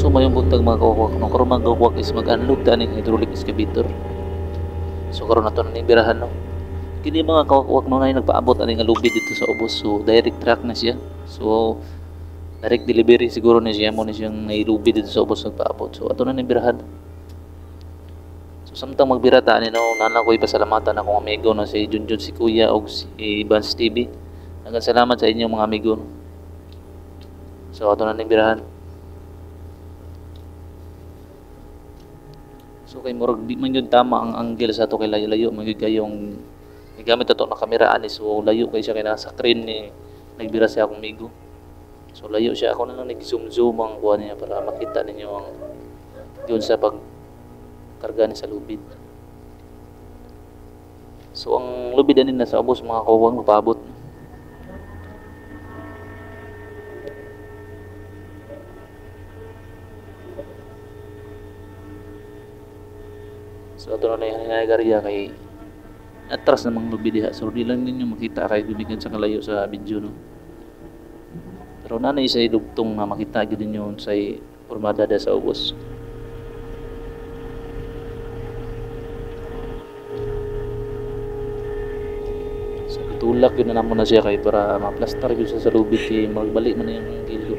So mayong buntag mga kawakwak, no karon mga kawakwak is mag-unload ta ning hydraulic excavator. So karon nato na ning birahan no. Kini mga kawakwak no na nagpaabot ani nga lubid dito sa ubos. So direct truck na siya. So direct delivery siguro ni siya mo ni siyang nailubid dito sa ubos nagpaabot. So ato na ning birahan. So samtang magbira ta ni no nana ko ipasalamatan akong amigo na si Junjun si Kuya og si Vance TV. Salamat sa inyo mga amigo. No? So ato na ning birahan. So kay murag di man yun tama ang angle sa ato kay layo-layo magyud kayong gamit ato na kamera ani so layo kay siya kay nasa screen ni nagbira siya akong amigo. So layo siya ako na lang nag-zoom ang kuha niya para makita ninyo ang yun sa pagkarga niya sa lubid. So ang lubid ani nasa ubos mga kawang mapabot. So ato na lang yung nagariya kay atras namang lubid diha. So di lang ninyo makita kay gumikan sa kalayo sa video no. Pero nanay sa dugtong na makita gyud ninyo sa formada da sa ubos. So tulak yun na namo na siya kay para ma-plaster gyud sa lubid kay magbalik man yung gilyo.